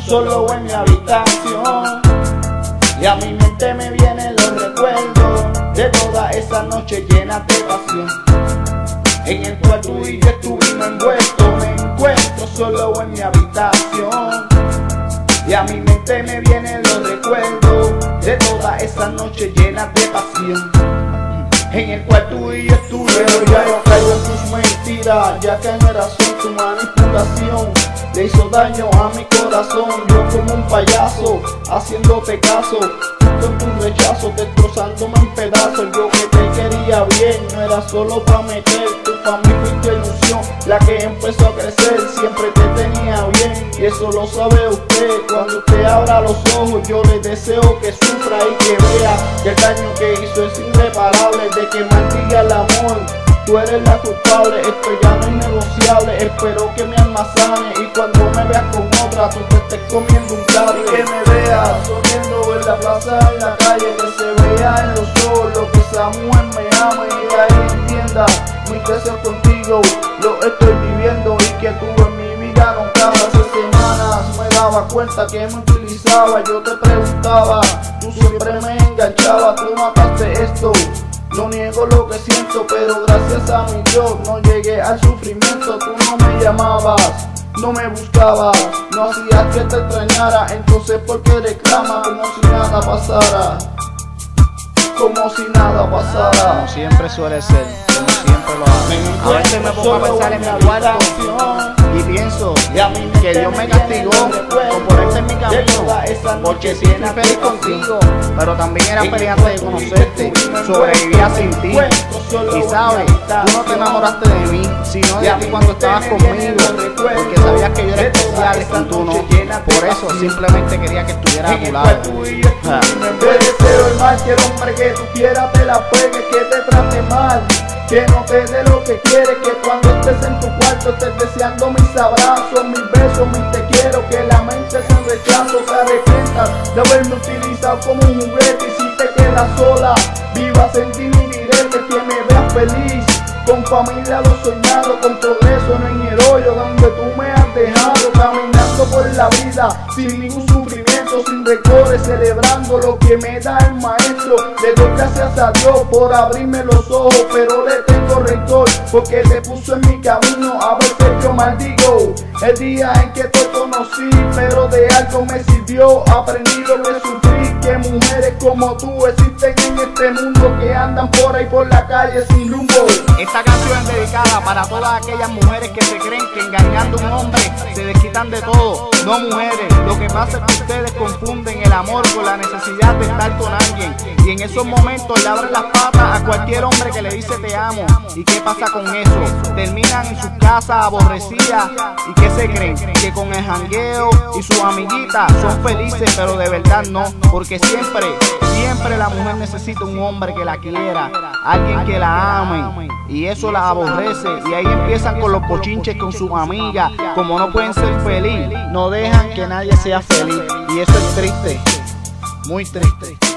solo en mi habitación y a mi mente me vienen los recuerdos de toda esa noche llena de pasión, en el cual tú y yo estuvimos envueltos. Me encuentro solo en mi habitación y a mi mente me vienen los recuerdos de toda esa noche llena de pasión, en el cual tú y yo estuvimos. Pero ya no caigo en tus mentiras, ya que no era son tu manipulación. Le hizo daño a mi corazón, yo como un payaso, haciéndote caso, con tu rechazo, destrozándome en pedazos. Yo que te quería bien, no era solo pa' meter, tu familia y tu ilusión, la que empezó a crecer, siempre te tenía bien, y eso lo sabe usted. Cuando usted abra los ojos, yo le deseo que sufra y que vea que el daño que hizo es irreparable, de que maldiga el amor. Tú eres la culpable, esto ya no es negociable. Espero que me almazane y cuando me veas con otra tú te estés comiendo un cable. Que me veas sonriendo en la plaza, en la calle, que se vea en los ojos lo que esa mujer me ama y ahí entienda mi deseo contigo lo estoy viviendo y que tú en mi vida no cabas. Hace semanas me daba cuenta que me utilizaba, yo te preguntaba, tú siempre me enganchabas, tú mataste esto. No niego lo que siento, pero gracias a mi Dios no llegué al sufrimiento. Tú no me llamabas, no me buscabas, no hacías que te extrañara. Entonces ¿por qué reclamas como si nada pasara? Como si nada pasara. Como siempre suele ser, como siempre lo hago. A veces me pongo a pensar en mi cuarto y pienso que Dios me castigó por ponerte en mi camino, porque sí fui feliz contigo, pero también era feliz antes de conocerte. Sobrevivía sin ti y sabes, tú no te enamoraste de mí, sino de ti cuando estabas conmigo, porque sabías que yo era especial y tú no. Por eso simplemente quería que estuvieras a tu lado. Te deseo el mal, quiero hombre que tú quieras te la pegues, que te trate mal, que no te dé lo que quieres, que cuando estés en tu cuarto estés deseando mis abrazos, mis besos, mis te quiero, que la mente sin rechazo te arrepientas de haberme utilizado como un juguete. Y si te quedas sola, viva sin ti ni direte, que me veas feliz, con familia lo soñado, con progreso, no en el hoyo donde tú me has dejado, caminando por la vida sin ningún sufrimiento, sin rencores, celebrando lo que me da el maestro. Le doy gracias a Dios por abrirme los ojos, pero le tengo rencor porque te puso en mi camino. A veces yo maldigo el día en que te conocí, pero de algo me sirvió, aprendí lo que sufrí, que mujeres como tú existen en este mundo, que andan por ahí por la calle sin rumbo. Esta canción es dedicada para todas aquellas mujeres que se creen que engañando a un hombre se desquitan de todo. No, mujeres, lo que pasa es que ustedes confunden el amor con la necesidad de estar con alguien, y en esos momentos le abren las patas a cualquier hombre que le dice te amo. ¿Y qué pasa con eso? Terminan en sus casas aborrecidas. ¿Y qué se creen? Que con el jangueo y sus amiguitas son felices, pero de verdad no, porque siempre la mujer necesita un hombre que la quiera, alguien que la ame, y eso la aborrece, y ahí empiezan con los bochinches con sus amigas. Como no pueden ser felices, no dejan que nadie sea feliz, y eso es triste, muy triste.